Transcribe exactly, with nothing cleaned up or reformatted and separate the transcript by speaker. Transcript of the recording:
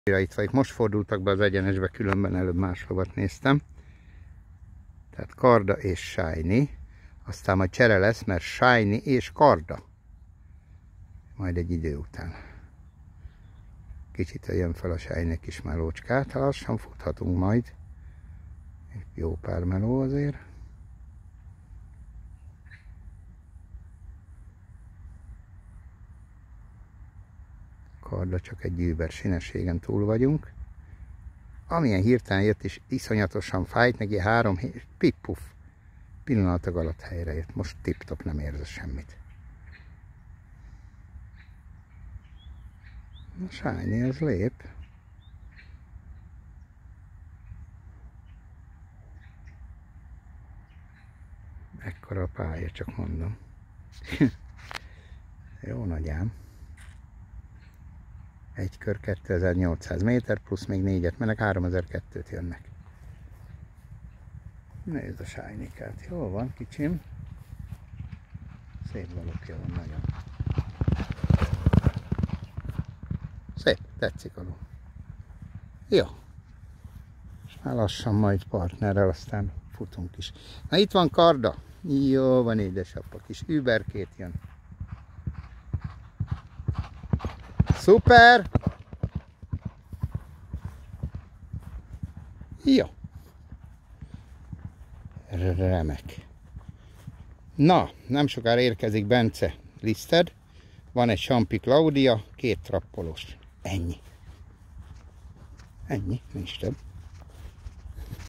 Speaker 1: Itt vagyok, most fordultak be az egyenesbe, különben előbb máshovat néztem. Tehát Karda és Shiny. Aztán majd csere lesz, mert Shiny és Karda. Majd egy idő után. Kicsit jön fel a Shiny kis melócskát, lassan futhatunk majd. Jó pár meló azért. Karda csak egy über sinességen túl vagyunk. Amilyen hirtelen jött és iszonyatosan fájt, neki három pippuf pillanatok alatt helyre jött. Most tip-top, nem érzem semmit. A Shiny az lép. Ekkora a pálya, csak mondom. Jó nagyám. Egy kör kétezer-nyolcszáz méter, plusz még négyet mennek, háromezer-kettőt jönnek. Nézd a Shiny-kát. Jól van, kicsim. Szép valókja van nagyon. Szép, tetszik a ló. Jó. És már lassan majd partnerrel, aztán futunk is. Na itt van Karda. Jó van, édesappa, kis überkét jön. Szuper! Jó. Remek. Na, nem sokára érkezik Bence Listed. Van egy Champi Claudia, két trappolós. Ennyi. Ennyi, nincs több.